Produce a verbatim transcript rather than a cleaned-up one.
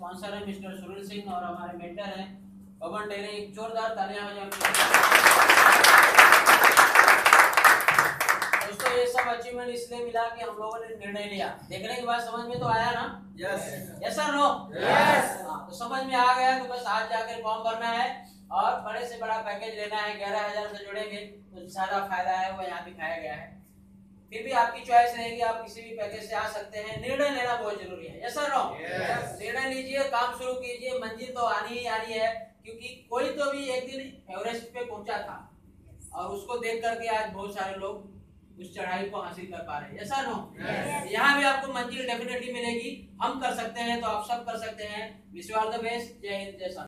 Sponsor है mister Sunil Singh और हमारे मेंटर हैं पवन टेरे। एक जोरदार तालियां हो जाए। दोस्तों ये सब अचीवमेंट इसलिए मिला कि हम लोगों ने निर्णय लिया। देखने के बाद समझ में तो आया ना? Yes yes sir no yes. तो समझ में आ गया तो बस आज जाकर फॉर्म भरना है और बड़े से बड़ा पैकेज लेना है। ग्यारह हजार से जुड़ेंगे तो सारा फायदा है वो यहाँ दिखाया गया है। फिर भी आपकी चॉइस रहेगी, आप किसी भी पैकेज से आ सकते हैं। निर्णय लेना बहुत जरूरी है। Yes sir no yes. निर्णय लीजिए, काम शुरू कीजिए, मंजिल तो आनी ही आनी है। क्योंकि कोई तो भी एक दिन एवरेस्ट पे पहुंचा था और उसको देख करके आज बहुत सारे लोग उस चढ़ाई को हासिल कर पा रहे हैं। Yes sir no yes. यहाँ भी आपको मंजिल डेफिनेटली मिलेगी। हम कर सकते हैं तो आप सब कर सकते हैं। Wish you all the best. जय हिंद जय